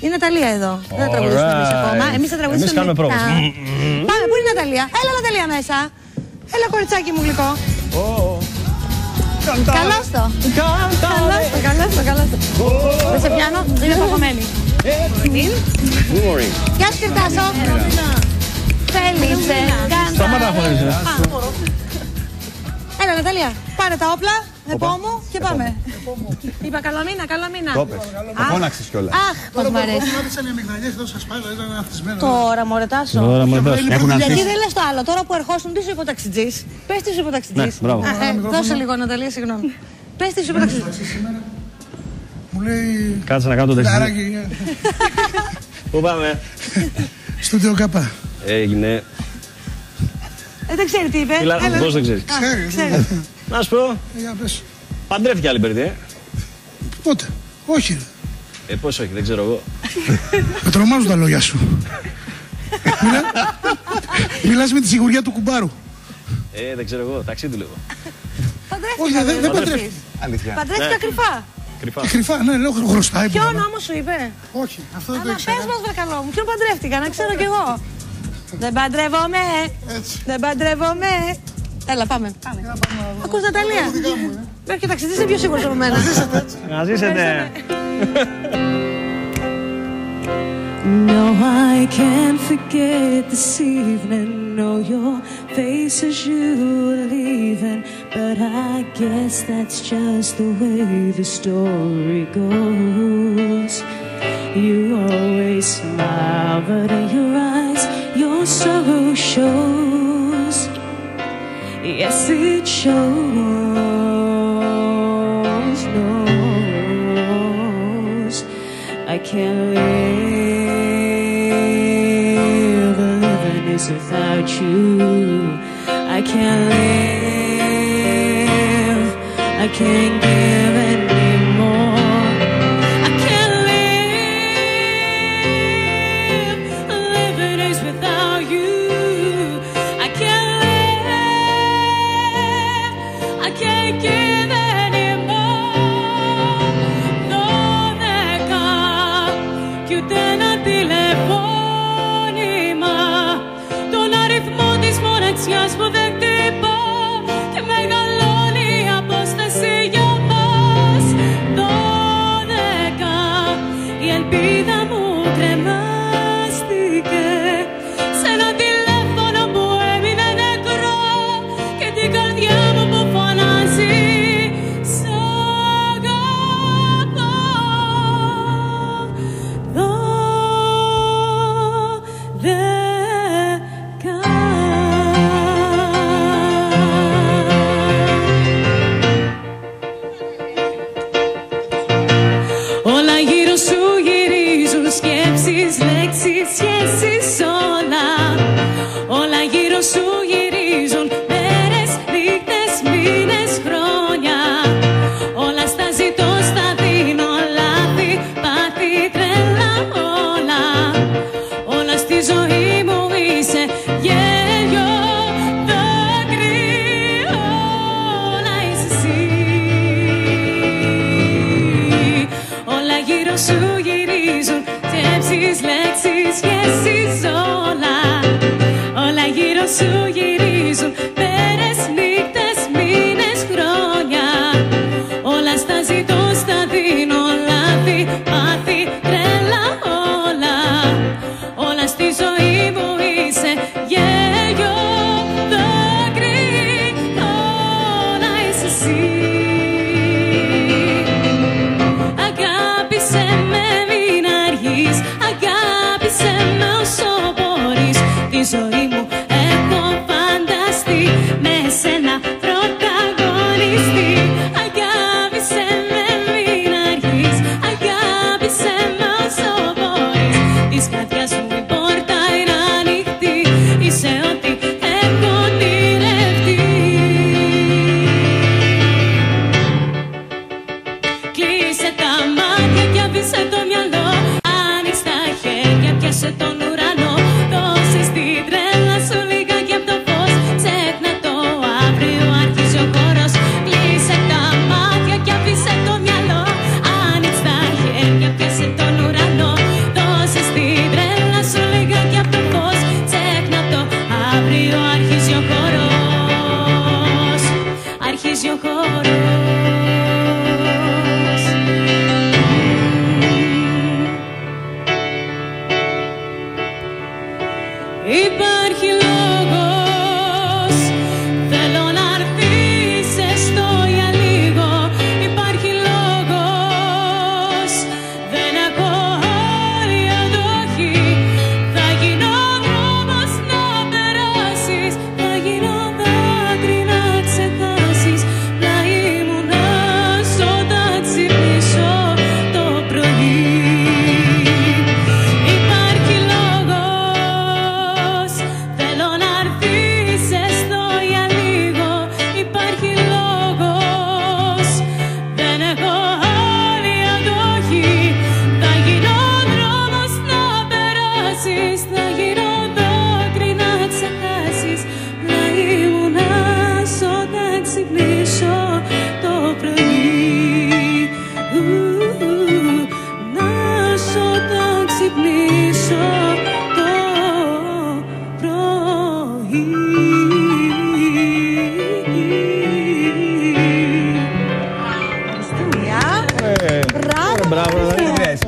Η Ναταλία εδώ. Δεν θα τραγουδήσουμε εμείς ακόμα. Εμείς θα τραγουδήσουμε. Εμείς κάνουμε πρόβες. Πάμε, πού είναι η Ναταλία? Έλα, Ναταλία, μέσα. Έλα, κοριτσάκι μου γλυκό. Καλώς το. Δεν σε πιάνω, είναι παγωμένη. Γεια σου, Κυρτάσο. Φέλιτσε. Σταμάτα να φωνάζεις. Έλα, Ναταλία, πάρε τα όπλα, επόμου και πάμε. Είπα καλό μήνα, καλό μήνα. Το φώναξες κιόλας. Αχ, πώς μ' αρέσει. Τώρα, μωρέ, Τάσο. Γιατί δεν λες το άλλο, τώρα που ερχόσουν, τι σου είπε ο ταξιτζής? Πες τι σου είπε ο ταξιτζής. Δώσε λίγο, Ναταλία, συγγνώμη. Πες τι σου είπε ο ταξιτζής. Μου λέει... Κάτσε να κάνω το ταξιτζή. Πού πάμε? Στο Τεοκάπα. Έγινε. Δεν ξέρει τι είπε. Πώς δεν ξέρει? Ξέρει. Να σου πω. Παντρεύτηκε άλλη παιδί, Πότε? Όχι. Πώς όχι, δεν ξέρω εγώ. Με τρομάζουν τα λόγια σου. Μιλάς με τη σιγουριά του κουμπάρου. Δεν ξέρω εγώ, ταξίδι λίγο. Παντρεύτηκα. Δεν παντρεύτηκε. Παντρεύτηκα κρυφά. Κρυφά, ναι, λέω χρωστάει. Ποιον όμως σου είπε? Όχι, αυτό δεν το Άμα ήξερα. πες μας βρε μου, ποιον παντρεύτηκα, να ξέρω κι εγώ. Δεν παντρεύομαι, δεν παντρεύομαι. Έλα, πάμε. Ακούς, Ναταλία? Μέχρι και ο ταξιτζής είναι πιο σίγουρος από μένα. Να ζήσετε. No, I can't forget this evening. No, your face as you were leaving, but I guess that's just the way the story goes. You always smile, but in your eyes your sorrow shows. Yes, it shows. Knows I can't live. Living is without you. I can't live. I can't give anymore. I can't live. Living is without you. I can't live. I can't give anymore. Δώδεκα κι ούτε ένα τηλεφώνημα. Τον αριθμό της μοναξιάς που δεν χτυπά και μεγαλώνει η απόσταση για μας. 12 η ελπίδα μου κρεμάστηκε σε ένα τηλέφωνο που έμεινε νεκρό και την καρδιά μου που φωνάζει σ' αγαπώ. 12 όλα γύρω σου γυρίζουν, σκέψεις, λέξεις, σχέσεις, όλα. Όλα γύρω σου γυρίζουν, μέρες, νύχτες, μήνες, χρόνια. Όλα στα ζητώ, στα δίνω, λάθη, πάθη, τρέλα, όλα. Όλα στη ζωή μου είσαι γέλιο, δάκρυ, όλα είσαι εσύ. Όλα γύρω σου γυρίζουν, σκέψεις, λέξεις, σχέσεις, όλα. Όλα γύρω σου γυρίζουν, μέρες, νύχτες, μήνες, χρόνια. Όλα στα ζητώ, στα δίνω, λάθη, πάθη, τρέλα, όλα. Όλα στη ζωή μου είσαι γέλιο, δάκρυ, όλα είσαι εσύ. Αγάπησε με, μην αργείς, αγάπησε με όσο μπορείς.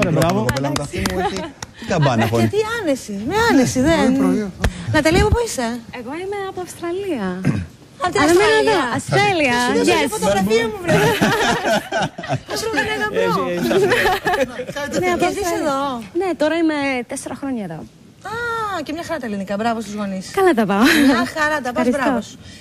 ρε, μπράβο. Τι καμπάνα φωνή. Γιατί άνεση, με άνεση, δεν. Ναταλία, από πού είσαι? Εγώ είμαι από Αυστραλία. Από την Αυστραλία. Αυστραλία. Δώσε τη φωτογραφία μου, βρε. Πώς βρω κανένα μπρο. Και ζεις εδώ? Ναι, τώρα είμαι 4 χρόνια εδώ. Α, και μια χαρά τα ελληνικά. Μπράβο στους γονείς. Καλά τα πάω. Μια χαρά τα πας, μπράβο.